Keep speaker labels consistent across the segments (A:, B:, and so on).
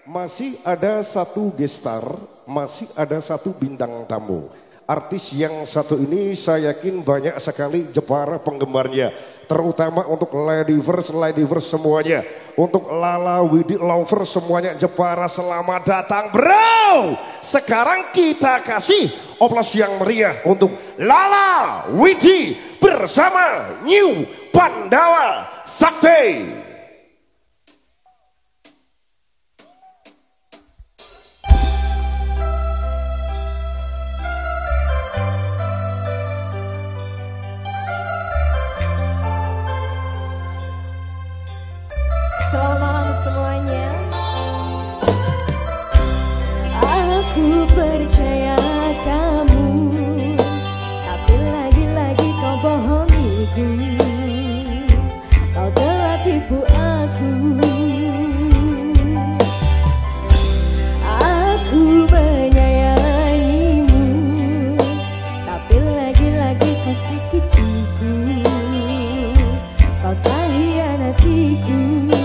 A: Masih ada satu gestar, masih ada satu bintang tamu. Artis yang satu ini saya yakin banyak sekali Jepara penggemarnya. Terutama untuk Ladyverse semuanya. Untuk Lala, Widi, Lover semuanya Jepara, selamat datang bro. Sekarang kita kasih oplos yang meriah untuk Lala, Widi bersama New Pandawa Sakti.
B: Selamat malam semuanya. Aku percaya kamu, tapi lagi-lagi kau bohongiku. Kau telah tipu aku. Aku menyayangimu, tapi lagi-lagi kau sakitiku. Kau tak hianatiku.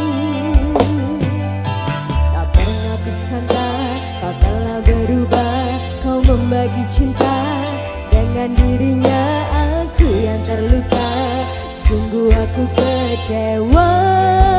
B: Kau telah berubah, kau membagi cinta dengan dirinya. Aku yang terluka, sungguh aku kecewa.